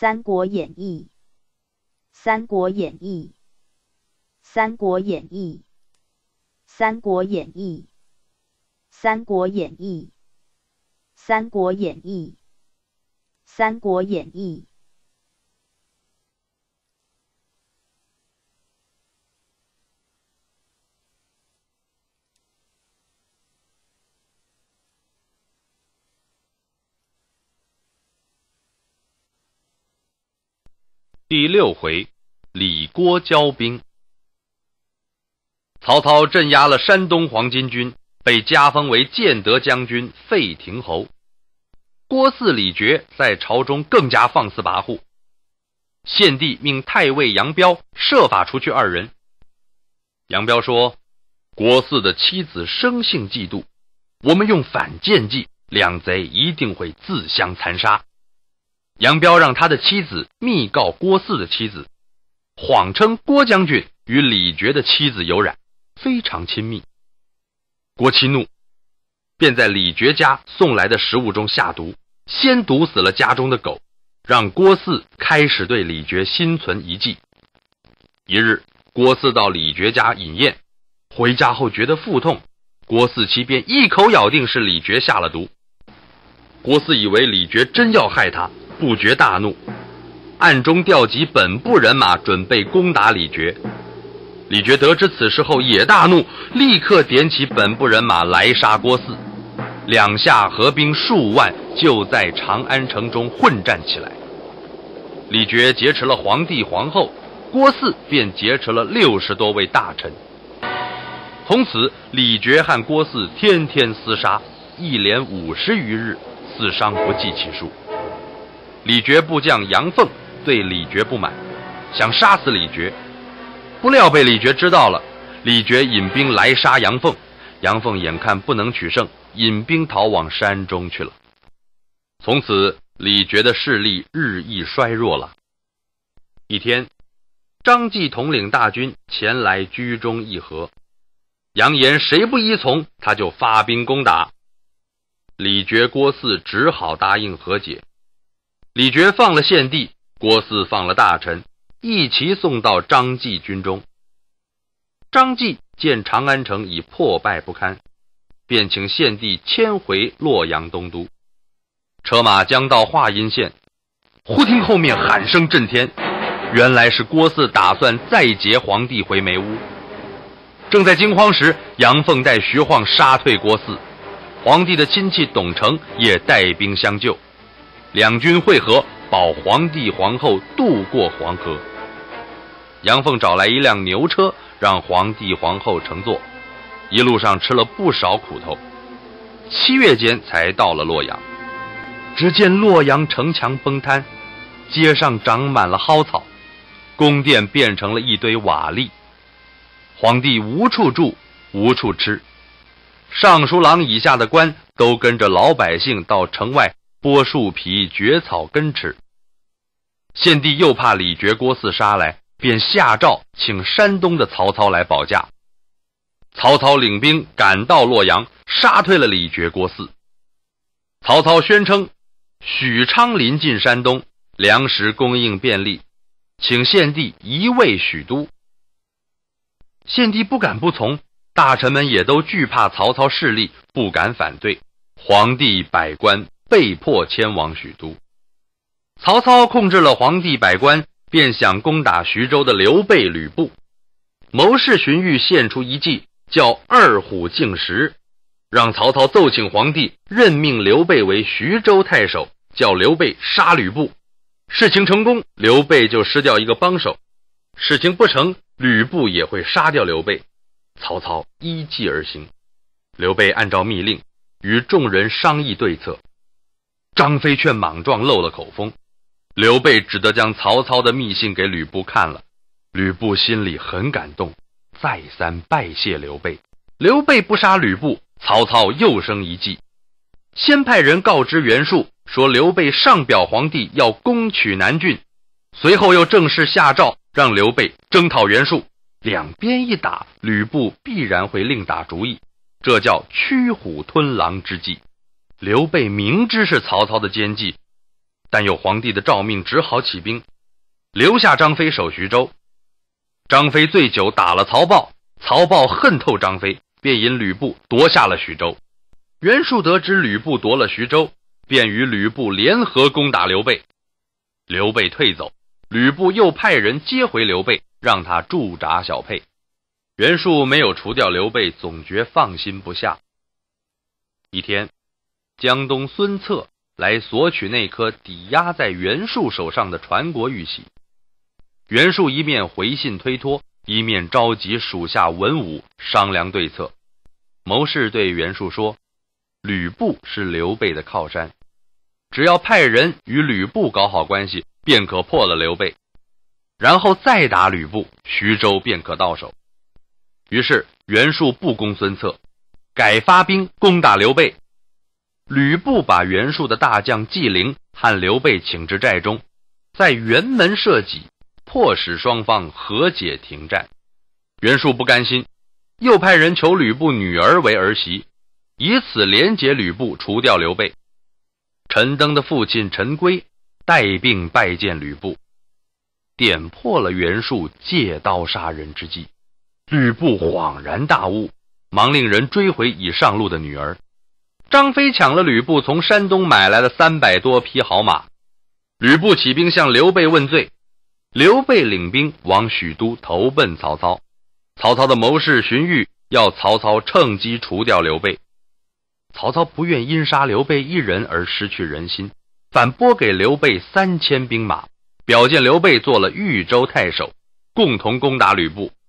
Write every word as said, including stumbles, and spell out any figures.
三国演义》三国演义》三国演义》三国演义》三国演义》三国演义》三国演义》 第六回，李郭交兵。曹操镇压了山东黄巾军，被加封为建德将军、废亭侯。郭汜、李傕在朝中更加放肆跋扈。献帝命太尉杨彪设法除去二人。杨彪说，郭汜的妻子生性嫉妒，我们用反间计，两贼一定会自相残杀。杨彪让他的妻子密告郭汜的妻子，谎称郭将军与李傕的妻子有染，非常亲密。郭欽怒，便在李傕家送来的食物中下毒，先毒死了家中的狗，让郭汜开始对李傕心存疑忌。一日，郭汜到李傕家饮宴，回家后觉得腹痛，郭汜其便一口咬定是李傕下了毒。郭汜以为李傕真要害他，不觉大怒，暗中调集本部人马，准备攻打李傕。李傕得知此事后也大怒，立刻点起本部人马来杀郭汜。两下合兵数万，就在长安城中混战起来。李傕劫持了皇帝皇后，郭汜便劫持了六十多位大臣。从此李傕和郭汜天天厮杀，一连五十余日，死伤不计其数。李傕部将杨凤对李傕不满，想杀死李傕，不料被李傕知道了。李傕引兵来杀杨凤，杨凤眼看不能取胜，引兵逃往山中去了。从此李傕的势力日益衰弱了。一天，张继统领大军前来居中议和，扬言谁不依从，他就发兵攻打。李傕、郭汜只好答应和解。李傕放了献帝，郭汜放了大臣，一齐送到张继军中。张继见长安城已破败不堪，便请献帝迁回洛阳东都。车马将到华阴县，忽听后面喊声震天，原来是郭汜打算再劫皇帝回梅屋。正在惊慌时，杨凤带徐晃杀退郭汜，皇帝的亲戚董承也带兵相救。两军会合，保皇帝皇后渡过黄河。杨凤找来一辆牛车，让皇帝皇后乘坐，一路上吃了不少苦头。七月间才到了洛阳。只见洛阳城墙崩塌，街上长满了蒿草，宫殿变成了一堆瓦砾。皇帝无处住，无处吃，尚书郎以下的官都跟着老百姓到城外剥树皮、掘草根吃。献帝又怕李傕、郭汜杀来，便下诏请山东的曹操来保驾。曹操领兵赶到洛阳，杀退了李傕、郭汜。曹操宣称许昌临近山东，粮食供应便利，请献帝移位许都。献帝不敢不从，大臣们也都惧怕曹操势力，不敢反对。皇帝百官被迫迁往许都。曹操控制了皇帝百官，便想攻打徐州的刘备、吕布。谋士荀彧献出一计，叫二虎竞食，让曹操奏请皇帝任命刘备为徐州太守，叫刘备杀吕布。事情成功，刘备就失掉一个帮手；事情不成，吕布也会杀掉刘备。曹操依计而行。刘备按照密令与众人商议对策。张飞却莽撞漏了口风，刘备只得将曹操的密信给吕布看了。吕布心里很感动，再三拜谢刘备。刘备不杀吕布，曹操又生一计，先派人告知袁术，说刘备上表皇帝要攻取南郡，随后又正式下诏让刘备征讨袁术。两边一打，吕布必然会另打主意，这叫驱虎吞狼之计。刘备明知是曹操的奸计， 但有皇帝的诏命，只好起兵，留下张飞守徐州。张飞醉酒打了曹豹，曹豹恨透张飞，便引吕布夺下了徐州。袁术得知吕布夺了徐州，便与吕布联合攻打刘备。刘备退走，吕布又派人接回刘备，让他驻扎小沛。袁术没有除掉刘备，总觉放心不下。一天，江东孙策来索取那颗抵押在袁术手上的传国玉玺。袁术一面回信推脱，一面召集属下文武商量对策。谋士对袁术说，吕布是刘备的靠山，只要派人与吕布搞好关系，便可破了刘备，然后再打吕布，徐州便可到手。于是袁术不攻孙策，改发兵攻打刘备。吕布把袁术的大将纪灵和刘备请至寨中，在辕门设戟，迫使双方和解停战。袁术不甘心，又派人求吕布女儿为儿媳，以此连结吕布，除掉刘备。陈登的父亲陈规带病拜见吕布，点破了袁术借刀杀人之计。吕布恍然大悟，忙令人追回已上路的女儿。张飞抢了吕布从山东买来的三百多匹好马。吕布起兵向刘备问罪，刘备领兵往许都投奔曹操。曹操的谋士荀彧要曹操趁机除掉刘备。曹操不愿因杀刘备一人而失去人心，反拨给刘备三千兵马，表见刘备做了豫州太守，共同攻打吕布。